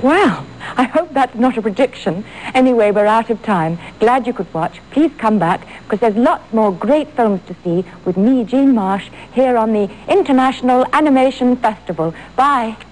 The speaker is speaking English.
Well, I hope that's not a prediction. Anyway, we're out of time. Glad you could watch. Please come back, because there's lots more great films to see with me, Jean Marsh, here on the International Animation Festival. Bye.